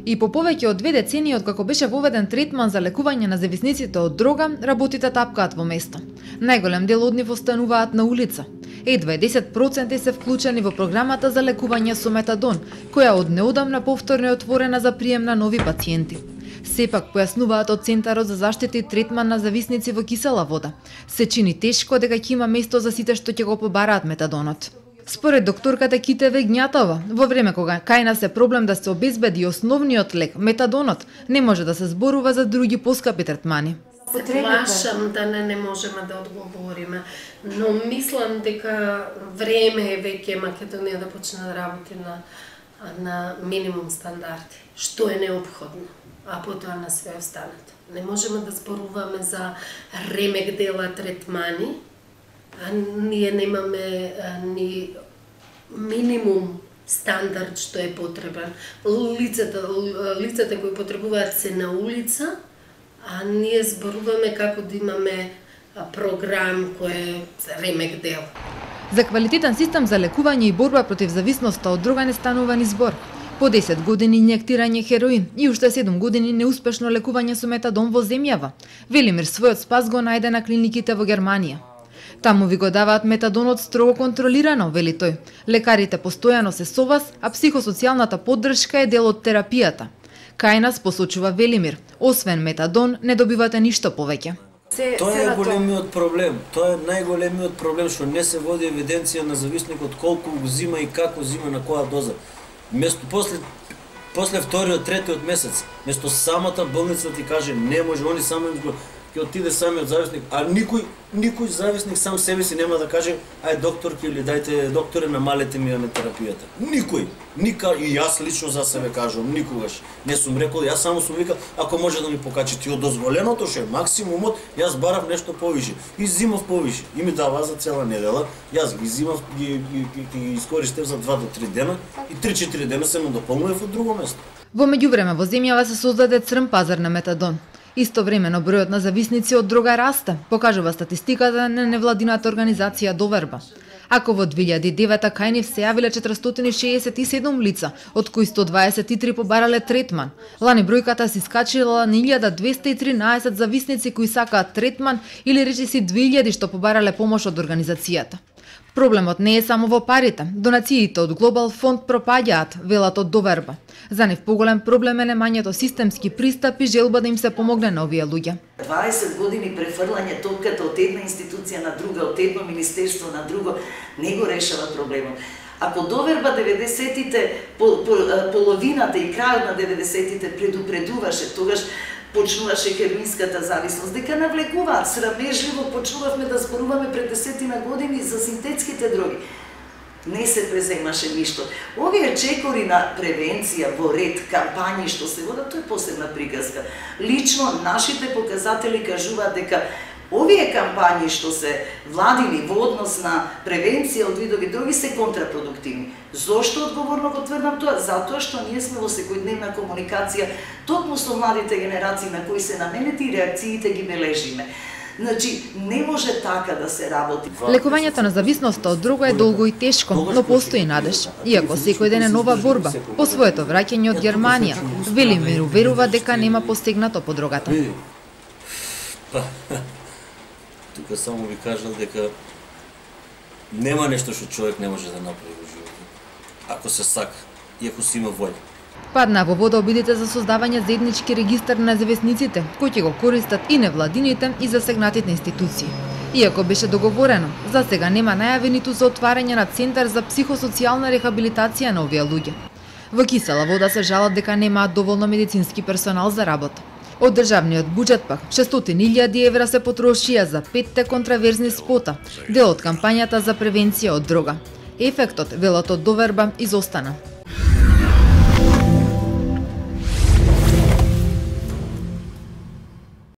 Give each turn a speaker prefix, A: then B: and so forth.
A: И по повеќе од 2 децении откако беше воведен третман за лекување на зависниците од дрога, работите тапкаат во место. Најголем дел од нив остануваат на улица. Едва 10% се вклучени во програмата за лекување со метадон, која од неодамна повторно е отворена за прием на нови пациенти. Сепак, појаснуваат од Центарот за заштита и третман на зависници во кисела вода, се чини тешко дека ќе има место за сите што ќе го побараат метадонот. Според докторката Китеве Гњатова, во време кога кај нас е проблем да се обезбеди основниот лек, метадонот, не може да се зборува за други поскапи третмани.
B: Се плашам да не можеме да одговориме, но мислам дека време е веќе Македонија да почне да работи на минимум стандарди, што е неопходно, а потоа на све останато. Не можеме да зборуваме за ремек дела третмани, а ние немаме ни минимум стандард што е потребен. Лицата кои потребуваат се на улица, а ние зборуваме како да имаме програм кој е ремек дел.
A: За квалитетен систем за лекување и борба против зависноста од дрога не станува ни збор. По 10 години инјектирање хероин и уште 7 години неуспешно лекување со метадон во земјава. Велимир својот спас го најде на клиниките во Германија. Таму ви го даваат метадонот строго контролирано, вели тој. Лекарите постојано се со вас, а психосоцијалната поддршка е дел од терапијата. Кај нас, посочува Велимир, освен метадон не добивате ништо повеќе.
C: Тоа е големиот проблем. Тоа е најголемиот проблем што не се води евиденција на зависникот колку го зима и како зима на која доза. После вториот, третиот месец, место самата болница ти каже не може, они само ќе отиде самиот зависник, а никој зависник сам себе си нема да каже ај докторки или дајте докторе намалете ми ја на терапијата. Никој, и јас лично за себе кажувам, никогаш не сум рекол, јас само сум викал ако може да ми покачи од дозволеното што е максимумот, јас барав нешто повише и зимав повише. И ми дава за цела недела, јас ги зимав, ги искористев за 2 до 3 дена и 3-4 дена се му дополнував од друго место.
A: Во меѓувреме во земјава се создаде црн пазар на метадон. Истовремено бројот на зависници од дрога расте, покажува статистиката на невладината организација Доверба. Ако во 2009 кај нив се јавиле 467 лица, од кои 123 побарале третман, лани бројката се искачила на 1213 зависници кои сакаат третман или речиси 2000 што побарале помош од организацијата. Проблемот не е само во парите. Донациите од Глобал фонд пропаѓаат, велат од Доверба. За нив поголем проблем е немањето системски пристап и желба да им се помогне на овие луѓе.
D: 20 години префрлање топката од една институција на друга, од едно министерство на друго, не го решава проблемот. Ако Доверба 90-тите, половината и крајот на 90-тите предупредуваше, тогаш почнуваше хероинската зависност, дека навлекуваат. Срамежливо почнувавме да зборуваме пред 10 години за синтетските дроги. Не се преземаше ништо. Овие чекори на превенција во ред, кампањи што се водат, тоа е посебна приказка. Лично, нашите показатели кажуваат дека овие кампањи што се владини во однос на превенција од видови дроги се контрапродуктивни. Зошто одговорно го тврдам тоа? Затоа што ние сме во секојдневна комуникација токму со младите генерации на кои се наменети и реакциите ги бележиме. Значи, не може така да се работи.
A: Лекувањето на зависноста од дрога е долго и тешко, но постои надеж. Иако секој ден е нова борба, по своето враќање од Германија, Велимир уверува дека нема постигнато по дрогата.
C: Тука само ви кажал дека нема нешто што човек не може да направи во животот, ако се сака и ако си има волја.
A: Падна во вода обидите за создавање заеднички регистар на зависниците, кои ќе го користат и невладините и засегнатите институции. Иако беше договорено, за сега нема најави ниту за отварање на центар за психосоцијална рехабилитација на овие луѓе. Во кисела вода се жалат дека немаат доволно медицински персонал за работа. Од државниот буџет пак 600.000 евра се потрошија за 5 контраверзни спота, дел од кампањата за превенција од дрога. Ефектот, велот од Доверба, изостана.